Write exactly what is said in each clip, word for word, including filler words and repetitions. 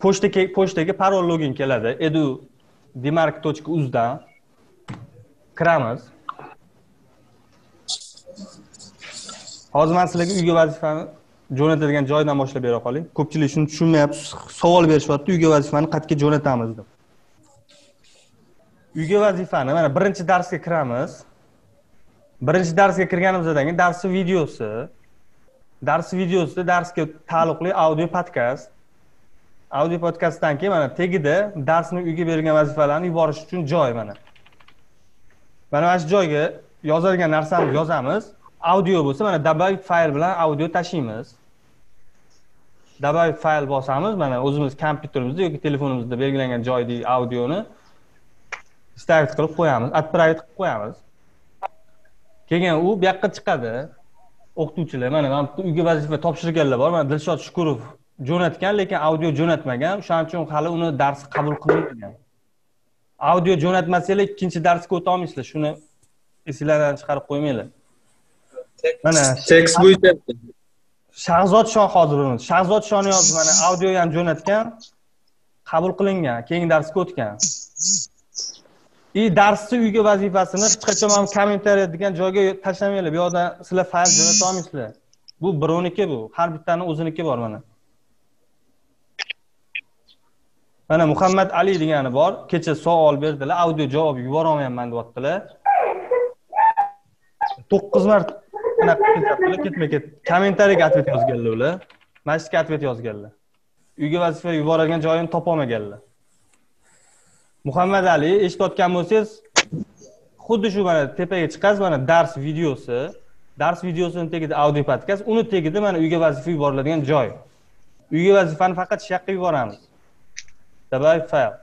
pochtaga pochtaga parol login keladi. edu demark точка uz dan kiramiz. Hozir men sizlarga uyga vazifani jo'natadigan joydan boshlab bera qoling. Ko'pchilik shuni tushunmayapti, savol berishyapti, uyga vazifani qayerga jo'natamiz deb. Uyga vazifani mana birinchi darsga kiramiz. Birinchi darsga kirganimizdan keyin darsning videosi, dars videosida darsga taalluqli audio podkast. Audio podkastdan keyin mana tagida darsning uyga berilgan vazifalarni yuborish uchun joy mana. Mana mana shu joyga yozadigan narsamizni yozamiz. Audio bo'lsa mana добавить fayl bilan audio tashiymiz. Добавить fayl bosamiz, mana o'zimiz kompyuterimizda yoki telefonimizda belgilangan joydagi audioni stavit qilib qo'yamiz, отправить qilib qo'yamiz. Keyin u bu yoqqa chiqadi. O'qituvchilar mana uyga vazifa topshirganlar bor. Mana Dilshod Shukurov jo'natgan, lekin audio jo'natmagan. Shuning uchun hali uni darsi qabul qilinmagan. Audio jo'natmasanglar ikkinchi darsga o'ta olmaysizlar. Shuni esingizdan chiqarib qo'ymanglar. Mana tekst bo'yicha Shahzod Shohozirov. Shahzod Shoniyoz mana audio ham jo'natgan, qabul qilingan, keyingi darsga o'tgan. I darsni uyga vazifasini hech qachon ham kommentariya degan joyga tashlamanglar. Bu yerda sizlar fayl jo'nata olmaysizlar. Bu birovniki bu. Har bittaning o'ziniki bor mana. Mana Muhammad Ali degani bor. Kecha savol berdilar, audio javob yubora olmayapman deyaptilar. to'qqiz marta anaqa ketyaptilar, ketma-ket. Kommentariyaga atvet yozganlar ular. Mashqqa atvet yozganlar. Uyga vazifa yuboradigan joyini topa olmaganlar. Muhammad Ali eshitayotgan bo'lsangiz, xuddi shu mana tepaga chiqasiz, mana dars videosi, dars videosining tagida audio podkast, uni tagida mana uyga vazifa yuboriladigan joy. Uyga vazifani faqat shu yoqqa yuboramiz. Добавить fayl.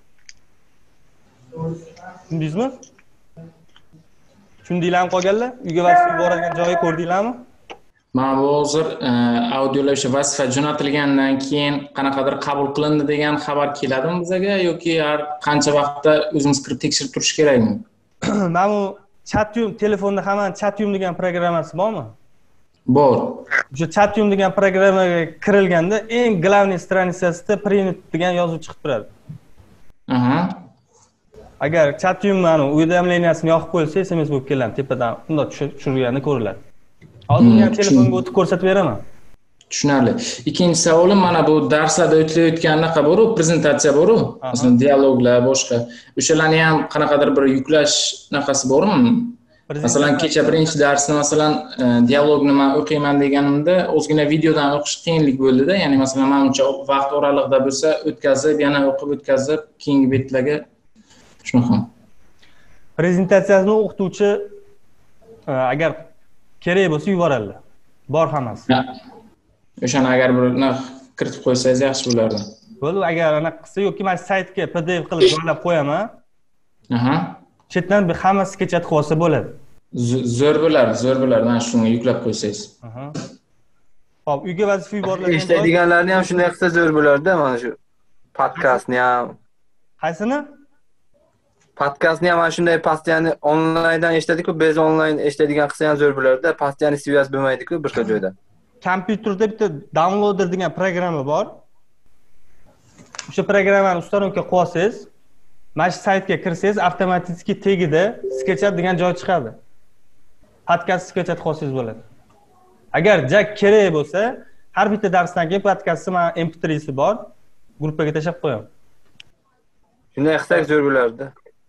Tushundingizmi? Tushundinglarmi qolganlar? Uyga vazifa yuboradigan joyi ko'rdinglarmi? Mana bu hozir audiolar o'sha vazifa jo'natilgandan keyin qanaqadir qabul qilindi degan xabar keladimi bizga yoki har qancha vaqtda o'zimiz kirib tekshirib turish kerakmi? Mana bu Chatium telefonda hamma Chatium degan programmasi bormi? Bor. O'sha Chatium degan programmaga kirilganda eng главный страницасida принят degan yozuv chiqib turadi. Aha. Agar Chatium mana уведомлениясini yoqib qo'ysa, S M S bo'lib keladi tepadan, unda tushirganda ko'riladi. Hozir men telefonga o'tib ko'rsatib beraman. Tushunarli. Ikkinchi savolim mana bu darslarda o'tilayotgan anaqa bor-ku, prezentatsiya bor-ku, masalan dialoglar, boshqa. O'shalarni ham qanaqadir bir yuklash naqasi bormi? Masalan, kecha birinchi darsni masalan dialogni men o'qiyman deganimda ozgina videodan o'qish qiyinlik bo'ldi-da. Ya'ni masalan, men uncha vaqt oralig'ida bo'lsa, o'tkazib, yana o'qib o'tkazib, keyingi betlarga shunaqa. Prezentatsiyasini o'qituvchi agar kerak bo'lsa yuboradilar. Bor hammasi. O'shani agar bir kiritib qo'ysangiz yaxshi bo'lardi. Bo'ldi, agar anaqa qilsa yoki men saytga P D F qilib joylab qo'yaman. Aha. Chetdan bir hammasi kechatib qolsa bo'ladi. Zo'r bo'lardi, zo'r bo'lardi. Mana shunga yuklab qo'ysangiz. Aha. Xo'p, uyga vazifa yuborilgan. Eshitadiganlarni ham shunday qilsa zo'r bo'lardi, mana shu podkastni ham. Qaysini? Podkastni ham mana shunday postoyanni onlayndan eshitadiku, biz onlayn eshitadigan qilsa ham zo'r bo'lardi. Postoyanni svязь bo'lmaydi-ku bir xil joyda. Kompyuterda bitta downloader degan programma bor. O'sha programmani uстановка qilsangiz, mana shu saytga kirsangiz, avtomatik tagida sketchat degan joy chiqadi. Podkast sketchat qilsangiz bo'ladi. Agar jak kerak bo'lsa, har bitta darsdan keyin podkastni men M P три si bor, gruppaga tashlab qo'yaman. Shunday qilsak zo'r bo'lardi.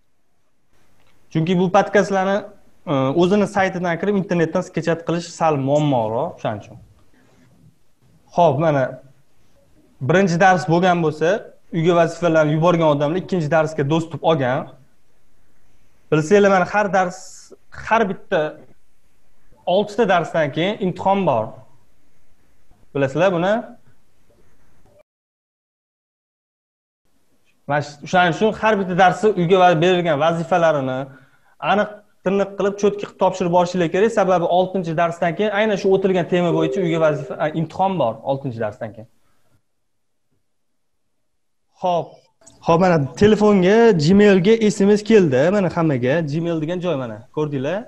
Chunki bu podkastlarni o'zini saytidan kirib internetdan sketchat qilish sal muammoroq, shuning uchun. Xo'p, mana birinchi dars bo'lgan bo'lsa, uyga vazifalarni yuborgan odamlar ikkinchi darsga dostуп olgan. Bilsanglar, mana har dars, har bitta olti ta darsdan keyin imtihon bor. Bilasizlar buni? Mana shuning uchun har bitta darsi uyga berilgan vazifalarini aniq tiniq qilib cho'tki qilib topshirib borishinglar kerak. Sababi oltinchi darsdan keyin aynan shu o'tilgan tema bo'yicha uyga vazifa imtihon bor oltinchi darsdan keyin. Xo'p. Xo'p, mana telefonga, Gmailga S M S keldi. Mana hammaga Gmail degan joy mana. Ko'rdinglar?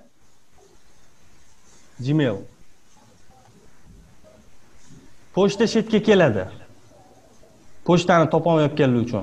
Gmail. Pochta shetga keladi. Pochtani topolmayotganligi uchun.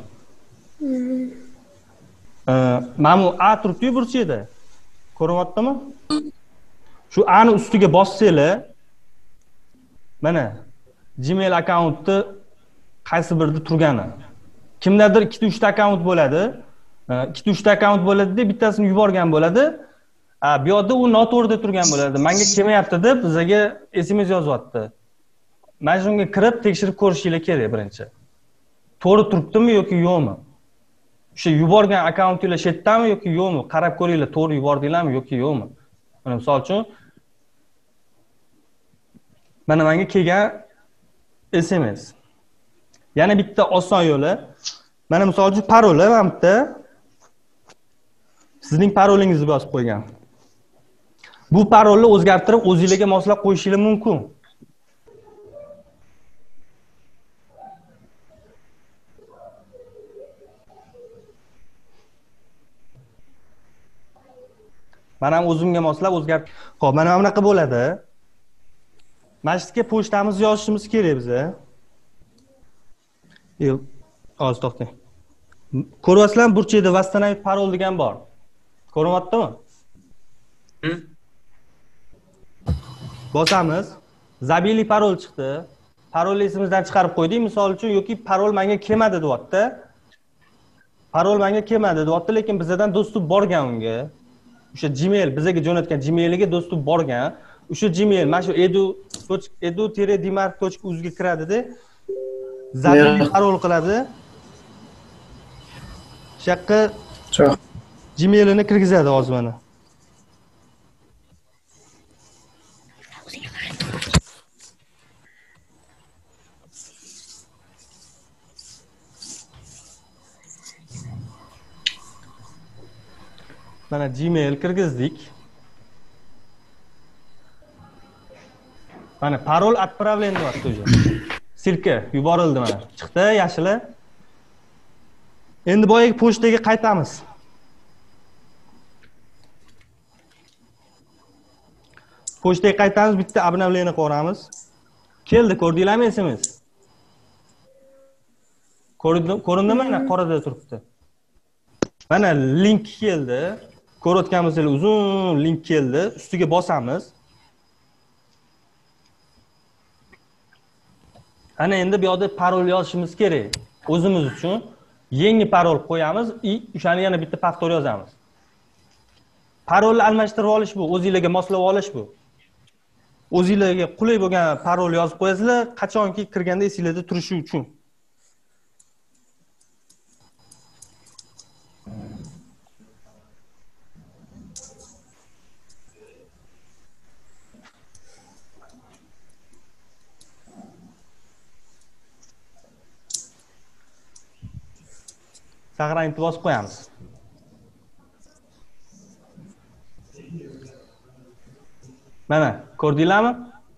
Mana bu A turibdi burchida. Ko'ryaptimi? Shu A ni ustiga bossanglar, mana Gmail akkauntni qaysi birida turgani. Kimdadir ikkita uchta akkaunt bo'ladi. ikkita uchta akkaunt bo'ladi-da, bittasini yuborgan bo'ladi. Bu yerda u noto'g'rida turgan bo'ladi. Menga kelmayapti deb bizga S M S yozyapti. Mana shunga kirib tekshirib ko'rishinglar kerak birinchi. To'g'ri turibdimi yoki yo'qmi? O'sha yuborgan akkauntinglar shetdami yoki yo'qmi? Qarab ko'ringlar, to'g'ri yubordinglarmi yoki yo'qmi? Mana misol uchun mana menga kelgan S M S. Yana bitta oson yo'li. Mana misol uchun paroli mana bu yerda sizning parolingizni yozib qo'ygan. Bu parolni o'zgartirib o'zingizga moslab qo'yishingiz mumkin. Men ham o'zimga moslab o'zgartirib. Xo'p, mana bunaqa bo'ladi. Mana sizga pochtamizni yozishimiz kerak biza. Yo'q, hozir to'xtang. Ko'ryapsizlarmi, burchida восстановить parol degan bor. Ko'ryaptimi? Bosamiz. Zabili parol chiqdi. Parolni esimizdan chiqarib qo'ydik, misol uchun, yoki parol menga kelmadi deyapti. Parol menga kelmadi deyapti, lekin bizdan dostub borgan unga. O'sha Gmail bizga jo'natgan Gmailiga dostub borgan. O'sha Gmail mana shu edu edu dimark точка uz ga kiradi-da. Zabili parol qiladi. Shu yoqqa Gmailini kirgizadi hozir mana. Mana Gmail kirgizdik. Mana parol отправлен deyapti o'zi. Silka yuborildi mana. Chiqdi yashili. Endi boyagi pochtaga qaytamiz. Pochtaga qaytamiz, bitta обновление qilamiz. Keldi, ko'rdinglarmi S M S? Ko'rindimi? Mana qorada turibdi. Mana link keldi. Ko'rayotgan bo'lsangiz uzun link keldi. Ustiga bosamiz. Ana endi bu yerda parol yozishimiz kerak. O'zimiz uchun yangi parol qo'yamiz, o'shani yana bitta faktor yozamiz. Parolni almashtirib olish bu, o'zingizga moslab olish bu. O'zingizga qulay bo'lgan parol yozib qo'yasizlar, qachonki kirganda esingizda turishi uchun. Saqrayni bosib qo'yamiz. Mana, ko'rdinglarmi?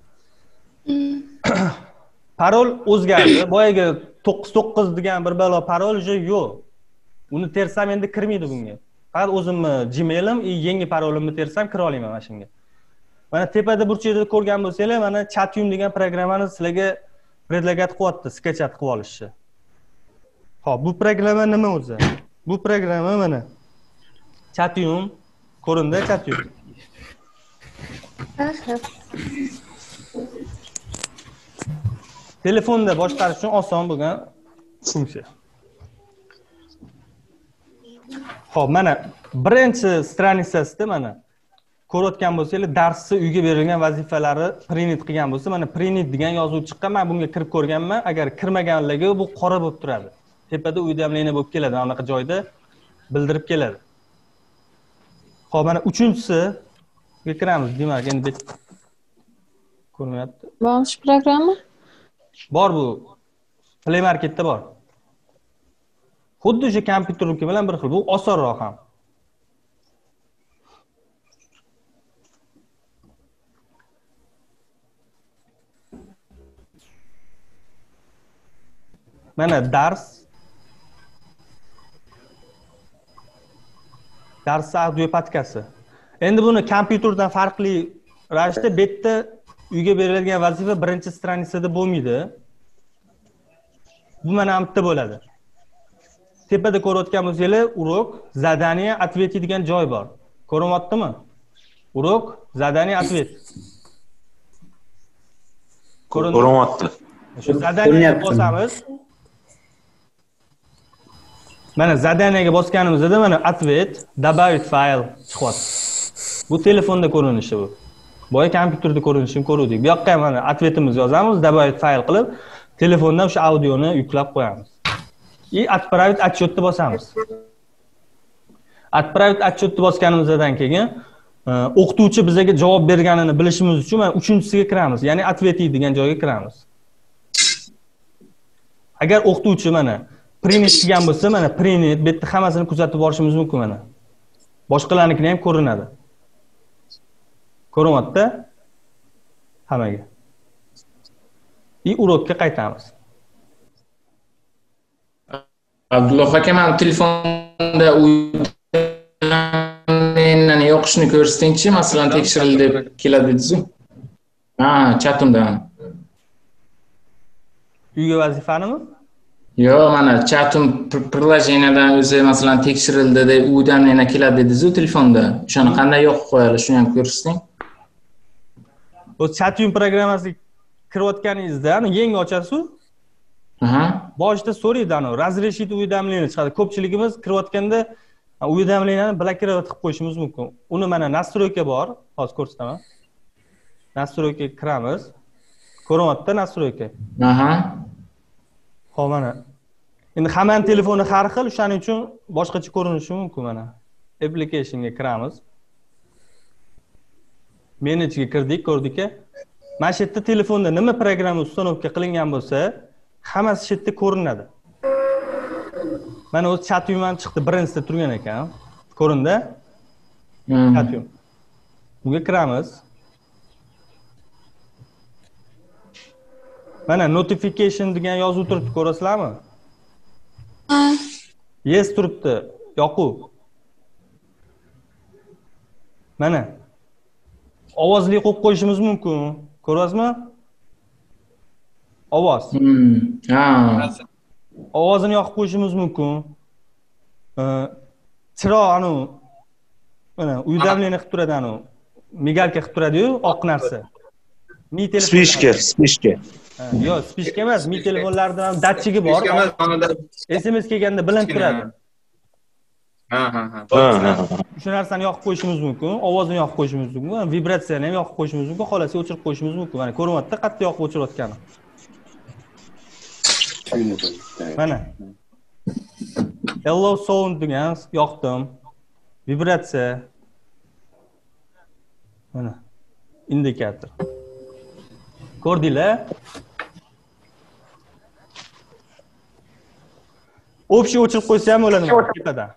Parol o'zgardi. Boyaga to'qqiz to'qqiz degan bir balo parol yo'q. Uni tersam endi kirmaydi bunga. Faqat o'zimni Gmailim, yangi parolimni tersam kira olaman mana shunga. Mana tepada burchida ko'rgan bo'lsanglar, mana Chatium degan programmani sizlarga predlagat qilyapti, sketchat qilib olishni. Xo'p, bu programma nima o'zi? Bu programma mana Chatium, ko'rindi Chatium. Telefonda boshqarish uchun oson bo'lgan funksiya. Xo'p, mana birinchi stranisasida mana ko'rayotgan bo'lsanglar, darsni uyga berilgan vazifalari print qilgan bo'lsa, mana print degan yozuv chiqqan. Men bunga kirib ko'rganman. Agar kirmaganligi bu qora bo'lib turadi. Tepada uydalamleniya bo'lib keladi, anaqa joyda bildirib keladi. Xo'p, mana uchinchisiga kiramiz. Demak, endi ko'rinyapti. Bosh programma? Bor bu. Play Marketda bor. Xuddi o'sha kompyuterniki bilan bir xil. Bu osonroq ham. Mana dars Dars audio podkasti. Endi buni kompyuterdan farqli ravishda bu yerda uyga beriladigan vazifa birinchi stranisada bo'lmaydi. Bu mana bu yerda bo'ladi. Tepada ko'rayotgan bo'lsanglar, urok, zadaniya, ответи degan joy bor. Ko'ryaptimi? Urok, zadaniya, ответ. Ko'ryapti. Shu zadaniyaga bosamiz. Mana zadaniyaga bosganimizda mana ответ, добавить fayl chiqyapti. Bu telefonda ko'rinishi bu. Boya kompyuterda ko'rinishini ko'rdik. Bu yoqqa ham mana ответimizni yozamiz, добавить fayl qilib, telefondan o'sha audioni yuklab qo'yamiz. И отправить отчетni bosamiz. Отправить отчетni bosganimizdan keyin o'qituvchi bizga javob berganini bilishimiz uchun mana uchinchisiga kiramiz, ya'ni ответи degan joyga kiramiz. Agar o'qituvchi mana print qilgan bo'lsa, mana print, bu yerda hammasini kuzatib borishimiz mumkin mana. Boshqalarnikini ham ko'rinadi. Ko'ryapti? Hammaga. И urokka qaytamiz. Abdulloh aka, men telefonda uydan yoqishni ko'rsatingchi, masalan, tekshirildi deb keladi dedingiz-ku. Ha, chatimdan. Uyga vazifanimi? Yo'q, mana chatim prilojeniyada o'zi masalan tekshirildi deb uydan yana keladi dedingiz-ku telefonda. O'shani qanday yoqib qo'yadi, shuni ham ko'rsating. O chatyum programmasiga kirayotganingizda, yangi ochasiz. Aha. Boshida so'raydi, ano, razрешить уведомление chiqadi. Ko'pchiligimiz kirayotganda уведомлениeni blokировать qilib qo'yishimiz mumkin. Uni mana настройка bor, hozir ko'rsataman. Настройка kiramiz. Ko'ryapti настройка. Aha. Xo'p, mana. Endi hammaning telefoni har xil, o'shaning uchun boshqacha ko'rinishi mumkin mana. Applicationga kiramiz. Managerga kirdik, ko'rdik-a. Mana shu yerda telefonda nima programma uстановка qilingan bo'lsa, hammasi shu yerda ko'rinadi. Mana o'z chatyum ham chiqdi, birinchisida turgan ekan. Ko'rindi? Chatyum. Bunga kiramiz. Mana notification degan yozuv turibdi, ko'rasizlarmi? Ha. Yes turibdi, yoquv. Mana ovozli qo'yib qo'yishimiz mumkin. Ko'rasizmi? Ovoz. Ha. Ovozini yoqib qo'yishimiz mumkin. Chiroq anu mana uydaligini qilib turadi, anu migalka qilib turadi-yu, oq narsa. Mi telefon. Spishka, spishka. Yo'q, spishka emas, mi telefonlarda ham datchigi bor. S M S kelganda bilinib turadi. Ha, ha, ha. Shu narsani yoqib qo'yishimiz mumkin, ovozini yoqib qo'yishimiz mumkin, vibratsiyani ham yoqib qo'yishimiz mumkin, xolasi o'chirib qo'yishimiz mumkin. Mana ko'ryapti, qattiq yoqib o'chirayotgani. Mana. Hello sound degan yoqdim. Vibratsiya. Mana. Indikator. Ko'rdinglar? Общий o'chirib qo'ysa ham bo'ladi tepadan.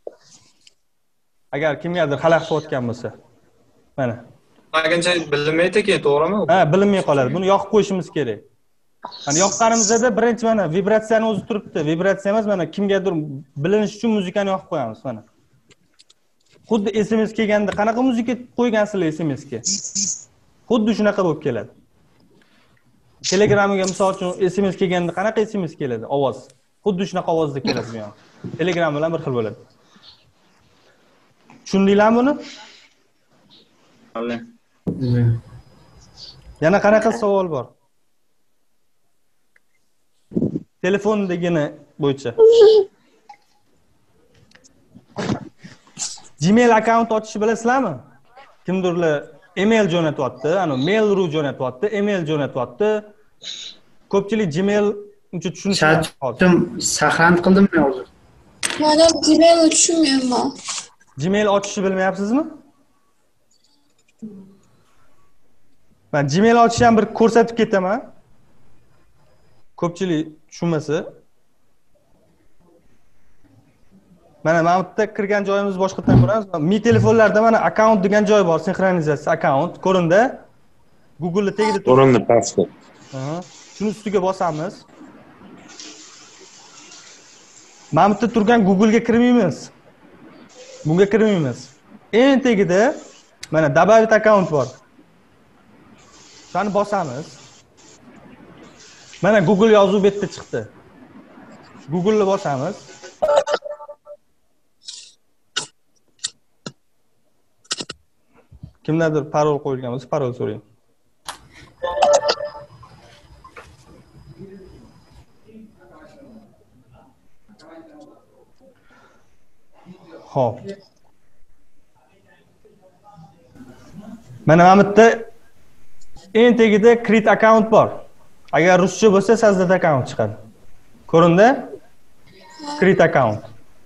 Agar kimgadir xalaqit qilayotgan bo'lsa. Mana. Qancha bilinmaydi keyin, to'g'rimi? Ha, bilinmay qoladi. Buni yoqib qo'yishimiz kerak. Mana yoqqanimizda birinchi mana vibratsiyani o'zi turibdi. Vibratsiya emas, mana kimgadir bilinish uchun muzikani yoqib qo'yamiz mana. Xuddi S M S kelganda qanaqa muzika qo'ygansizlar S M S ga? Xuddi shunaqa bo'lib keladi. Telegramga misol uchun S M S kelganda qanaqa S M S keladi? Ovoz. Xuddi shunaqa ovozda keladi bu ham. Telegram bilan bir xil bo'ladi. Tushundinglarmi buni? Alloh. Yana qanaqa savol bor? Telefondagini bo'yicha. Gmail account ochishni bilasizlarmi? Kimdirlar email jo'natyapti, ana mail.ru jo'natyapti, email jo'natyapti. Ko'pchilik Gmail uncha tushunmayapti. Chatim saqlanib qildimmi hozir? Mana Gmail tushunmayman. Gmail ochishni bilmayapsizmi? Men Gmail ochishni ham bir ko'rsatib ketaman. Ko'pchilik tushunmasa. Mana mana bu yerda kirgan joyimiz boshqadan ko'ramiz. Mi telefonlarda mana account degan joy bor, sinxronizatsiya account. Ko'rindi? Google tagida turibdi. Ko'rindi pastda. Aha. Shuni ustiga bosamiz. Mana bu yerda turgan Google ga kirmaymiz. Bunga kirmaymiz. Eng tagida mana добавить account bor. Shuni bosamiz. Mana Google yozuv bu yerda chiqdi. Google'ni bosamiz. Kimlardir parol qo'yilgan bo'lsa, parol so'rang. Xo'p. Mana bu yerda eng tagida create account bor. Agar ruscha bo'lsa, sizda account chiqadi. Ko'rindi? Create account.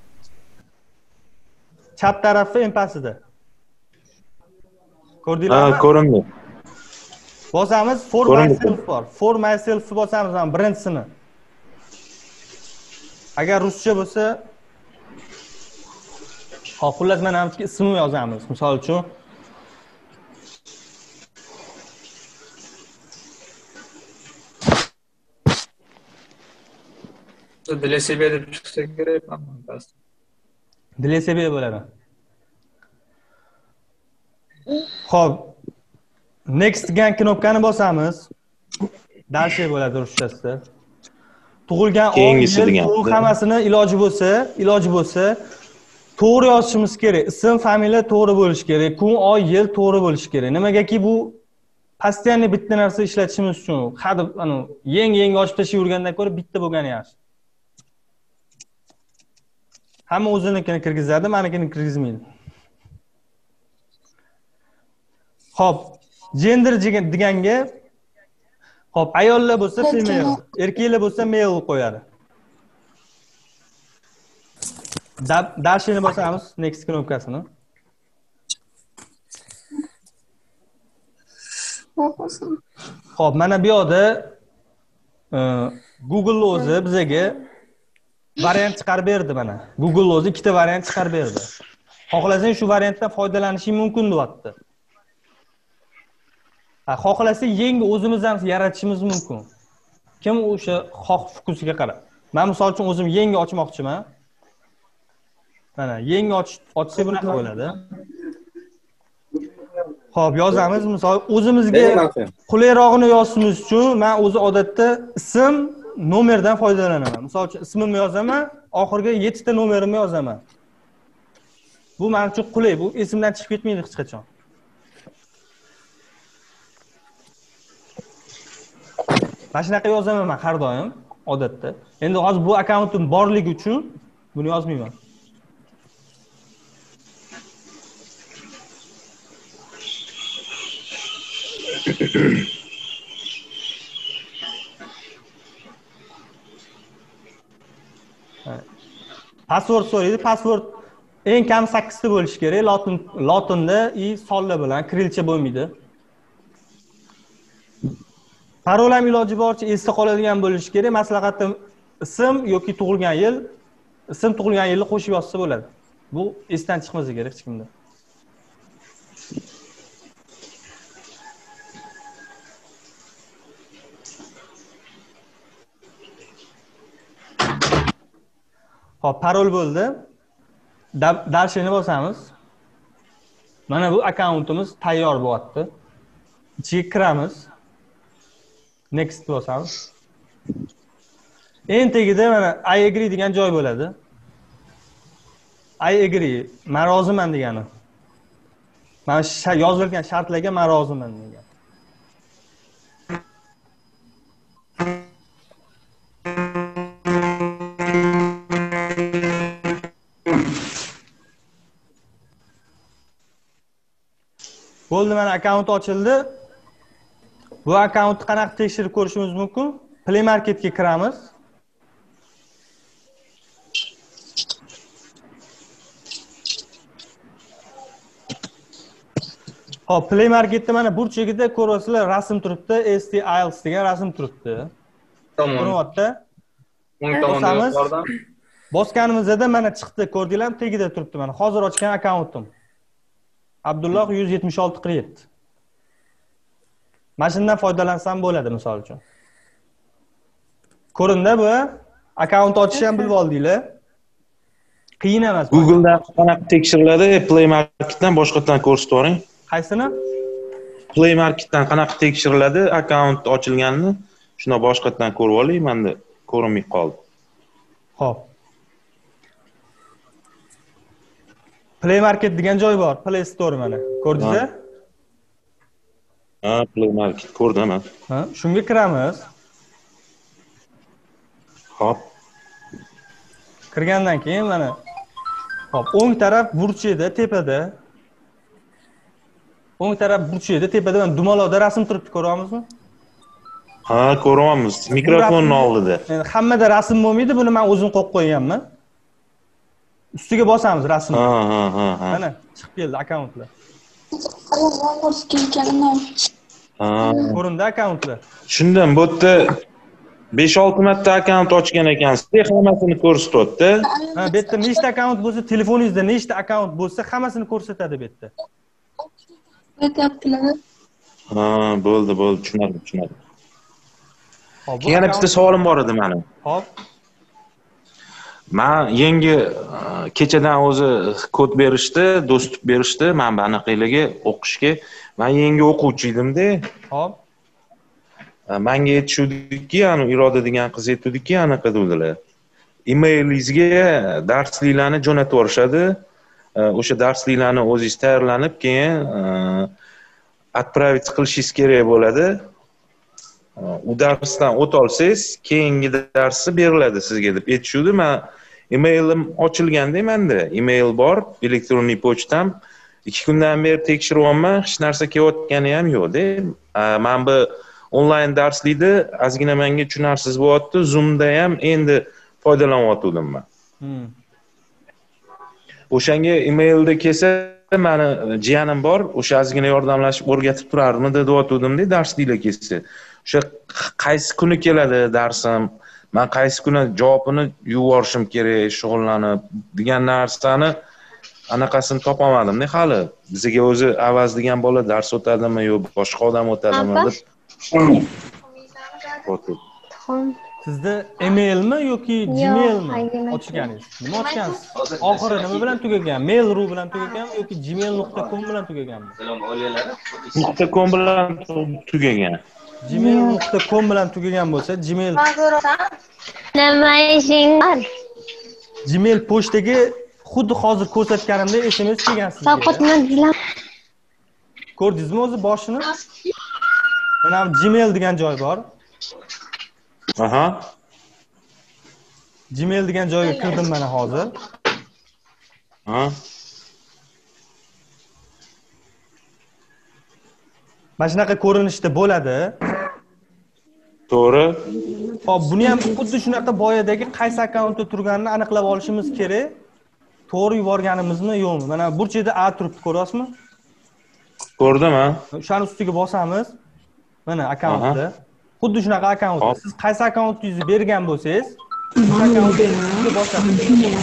Chap tarafi eng pastida. Ko'rdinglarmi? Ha, ko'rindi. Bosamiz for myself bor. For myself bosamiz ham birinchisini. Agar ruscha bo'lsa, hop, xullas men ham ismimni yozamiz. Misol uchun Для себя deb chiqsa kerak, past. Для себя bo'ladi. Xo'p. Next degan knopkani bosamiz. Dalshe bo'ladi ruschasida. Tug'ilgan oy, yil, bu hammasini iloji bo'lsa, iloji bo'lsa to'g'ri yozishimiz kerak. Ism, familiya to'g'ri bo'lishi kerak. Kun, oy, yil to'g'ri bo'lishi kerak. Nimagaki bu постоянно bitta narsa ishlatishimiz uchun, hadeb, ana, yangi-yangi ochib tashlayvergandan ko'ra bitta bo'lgani yaxshi. Hamma o'zinikini kirgizadi, menikini kirgizmaydi. Xo'p, gender deganga xo'p, ayollar bo'lsa female, erkaklar bo'lsa male qo'yadi. Dashini bosamiz, next knopkasini. Xo'p, mana bu yerda Google o'zi bizga variant chiqarib berdi mana. Google o'zi ikkita variant chiqarib berdi. Xohlasang shu variantdan foydalanishing mumkin deyapti. Ha, xohlasa yangi o'zimiz ham yaratishimiz mumkin. Kim o'sha xoh fokusiga qarab. Men misol uchun o'zim yangi ochmoqchiman. Mana yangi ochish ochsa bunaqa bo'ladi. Xo'p, yozamiz. Misol o'zimizga qulayrog'ini yozishimiz uchun men o'zi odatda ism, nomerdan foydalanaman. Misol uchun ismimni yozaman, oxirgi yettita nomerimni yozaman. Bu men uchun qulay, bu esimdan chiqib ketmaydi hech qachon. Mana shunaqa yozaman men har doim odatda. Endi hozir bu akkauntim borligi uchun buni yozmayman. Password so'raydi. Password eng kam sakkiz ta bo'lishi kerak. Lotin lotinda i sonlar bilan, kirilcha bo'lmaydi. Parol ham iloji boricha esda qoladigan bo'lishi kerak. Maslahatim ism yoki tug'ilgan yil, ism tug'ilgan yilni qo'shib yozsa bo'ladi. Bu esdan chiqmasa kerak hech kimda. Hop, parol bo'ldi. Dalshini bosamiz. Mana bu akkauntimiz tayyor bo'lyapti. Ichiga kiramiz. Next bosamiz. Eng tagida mana I agree degan joy bo'ladi. I agree, men roziman degani. Mana yozilgan shartlarga men roziman degan. Bo'ldi, mana akkaunt ochildi. Bu akkauntni qanaqa tekshirib ko'rishimiz mumkin? Play Marketga kiramiz. Hop, Play Marketda mana burchagida ko'rasizlar, rasm turibdi, S T I L S degan rasm turibdi. Tamam. Ko'ryapti. o'ng tomonda yuqoridan bosganimizda mana chiqdi, ko'rdinglarmi? Tagida turibdi mana. Hozir ochgan akkauntim. Abdulloh yuz yetmish olti qirq yetti. Mana shundan foydalansam bo'ladi misol uchun. Ko'rindi bu? Akkaunt ochishni ham bilib oldinglar. Qiyin emas. Google'dan qanaqa tekshiriladi? Play Marketdan boshqatdan ko'rsatib boring. Qaysini? Play Marketdan qanaqa tekshiriladi? Akkaunt ochilganini shuni boshqatdan ko'rib oling, menda ko'rinmay qoldi. Xo'p. Play Market degan joy bor, Play Store mana. Ko'rdingizmi? Ha, Play Market ko'rdim, ha. Ha, shunga kiramiz. Xo'p. Kirgandan keyin mana hop, o'ng taraf burch edi, tepada. O'ng taraf burch edi, tepada mana dumalovda rasm turibdi, ko'ryapsizmi? Ha, ko'ryapmiz. Mikrofonning oldida. Endi hammada rasm bo'lmaydi, buni men o'zim qo'yib qo'yganman. Ustiga bosamiz rasmni. Ha, ha, ha, ha. Mana chiqib keldi akkauntlar. Ha. Ko'rindi akkauntlar. Shundan bu yerda besh olti marta akkaunt ochgan ekansiz, hammasini ko'rsatyapti. Ha, bu yerda nechta akkaunt bo'lsa, telefoningizda nechta akkaunt bo'lsa, hammasini ko'rsatadi bu yerda. Ha, bo'ldi, bo'ldi, tushunardim, tushunardim. Yana bitta savolim bor edi meni. Hop. Men yangi kechadan o'zi kod berishdi, dostуп berishdi, men bunaqalarga o'qishga. Men yangi o'quvchi edim-da. Hop. Menga aytishuvdiki, ani Iroda degan qiz aytdiki, anaqa dedilar. Emailingizga darsliklarni jo'natib yuborishadi. O'sha darsliklarni o'zingiz tayyorlanib, keyin отправить qilishingiz kerak bo'ladi. U darsdan o't olsangiz, keyingi darsi beriladi sizga deb aytishuvdi. Men emailim ochilganda menda, email bor, elektron pochtam. ikki kundan beri tekshiryapman, hech narsa kelayotgani ham yo'q-da. Men bu onlayn darslikda ozgina menga tushunarsiz bo'lyapti. Zoomda ham endi foydalanyotgandim men. Hmm. O'shanga emailda kelsa, meni jiyanim bor, o'sha ozgina yordamlashib o'rgatib turardimi deb aytgandim-da, darsliklar kelsa. O'sha qaysi kuni keladi darsim, men qaysi kuni javobini yuborishim kerak, shug'ullanib degan narsani anaqasini topolmadim-da hali. Bizga o'zi avaz degan bola dars o'tadimi yo boshqa odam o'tadimi deb. Sizda emailmi yoki Gmailmi ochganingiz? Nima ochgansiz? Oxiri nima bilan tugagan? Mail.ru bilan tugaganmi yoki gmail nuqta com bilan tugaganmi? .com bilan tugagan. gmail nuqta com bilan tugagan bo'lsa, Gmail nima ishing bor? Gmail pochtaga xuddi hozir ko'rsatganimda S M S kelgan sizga. Sovqotma dilam. Ko'rdingizmi o'zi boshini? Mana bu Gmail degan joy bor. Aha. Gmail degan joyga kirdim mana hozir. Ha. Mana shunaqa ko'rinishda bo'ladi. To'g'ri. Xo'p, buni ham xuddi shunaqa boyadagi qaysi akkauntda turganini aniqlab olishimiz kerak. To'g'ri yuborganimizmi yo'qmi? Mana burchida A turibdi, ko'ryapsizmi? Ko'rdim, ha. O'shani ustiga bosamiz. Mana akkauntda. Xuddi shunaqa akkaunt. Siz qaysi akkauntingizni bergan bo'lsangiz, o'sha akkauntga bosasiz.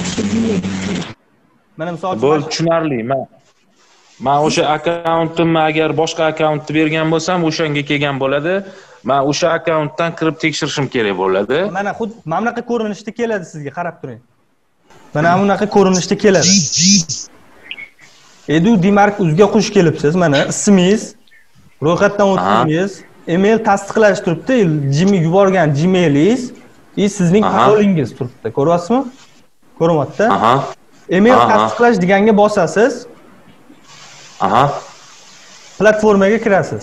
Mana misol uchun bo'l tushunarli. Men men o'sha akkauntimni agar boshqa akkauntni bergan bo'lsam, o'shanga kelgan bo'ladi. Men o'sha akkauntdan kirib tekshirishim kerak bo'ladi. Mana xuddi mana bunaqa ko'rinishda keladi sizga, qarab turing. Mana bunaqa ko'rinishda keladi. Edu Dimark uzga xush kelibsiz. Mana ismingiz, ro'yxatdan o'tdingiz, email tasdiqlash turibdi, Gmail yuborgan Gmailingiz, va sizning parolingiz turibdi. Ko'ryapsizmi? Ko'ryapti? Aha. Email tasdiqlash deganga bosasiz. Aha. Platformaga kirasiz.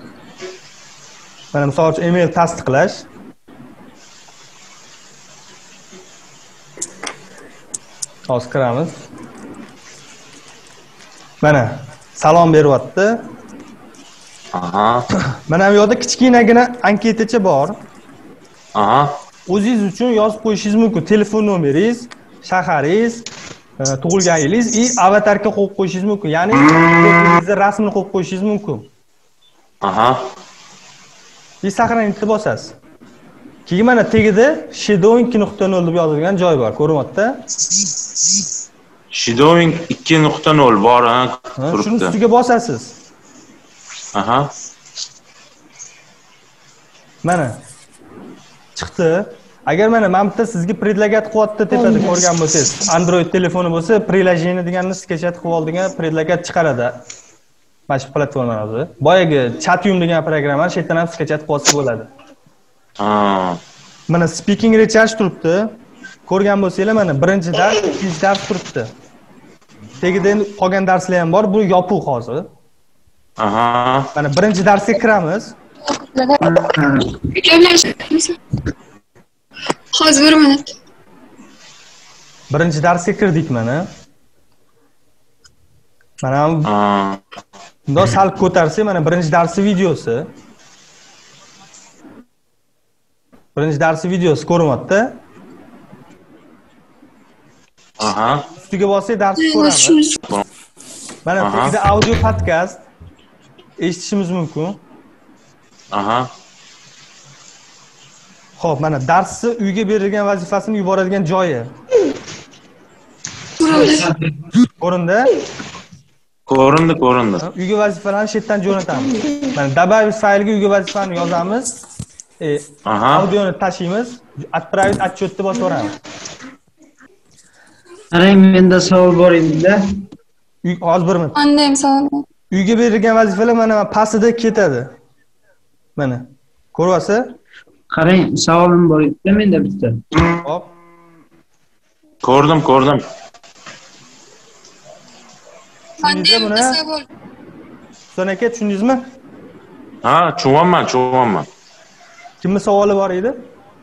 Mana misol uchun email tasdiqlash. Hozir kiramiz. Mana salom beryapti. Aha. Mana bu yerda kichkinagina anketacha bor. Aha. O'zingiz uchun yozib qo'yishingiz mumkin. Telefon nomeringiz, shaharingiz, tug'ilgan yilingiz va avatarga qo'yib qo'yishingiz mumkin. Ya'ni o'zingizning rasmini qo'yib qo'yishingiz mumkin. Aha. И сохранить bosasiz. Keyin mana tagida shadowing ikki nuqta nol deb yozilgan joy bor, ko'ryapti? Shadowing ikki nuqta nol bor, ha, turibdi. Shuni ustiga bosasiz. Aha. Mana chiqdi. Agar mana mana bitta sizga predlagat qilyapti tepada ko'rgan bo'lsangiz, Android telefoni bo'lsa, приложение deganni sketchat qilib oldigan predlagat chiqaradi. Mana shu platformadan o'zi. Boyagi Chatium degan programmani shu yerdan ham sketchat qilib olsa bo'ladi. Ha. Mana speaking recharge turibdi. ko'rgan bo'lsanglar, mana birinchi dars, ikkinchi dars turibdi. Tagida endi qolgan darslar ham bor, bu yopiq hozir. Aha. Mana birinchi darsga kiramiz. Hozir bir minut. Birinchi darsga kirdik mana. Mana bundoq sal ko'tarsak, mana birinchi darsi videosi. Birinchi darsi videosi ko'ryapti. Aha. Ustiga bossak darsni ko'ramiz. Mana tagida audio podkast eshitishimiz mumkin. Aha. Xo'p, mana darsni uyga berilgan vazifasini yuboradigan joyi. Ko'rindi? Ko'rindi, ko'rindi. Uyga vazifalarni shu yerdan jo'natamiz. Mana добавить faylga uyga vazifani yozamiz. E, audioni tashlaymiz. Отправить отчетni bosib o'ramiz. Qarang, menda savol bor edi-da. Hozir bir minut. Menda ham savol bor. Uyga berilgan vazifalar mana pastida ketadi. Mana. Ko'ryapsiz? Qarang, savolim bor edi-da menda bitta. Hop. Ko'rdim, ko'rdim. Menda ham bitta savol. Husan aka, tushundingizmi? Ha, tushunyapman, tushunyapman. Kimning savoli bor edi?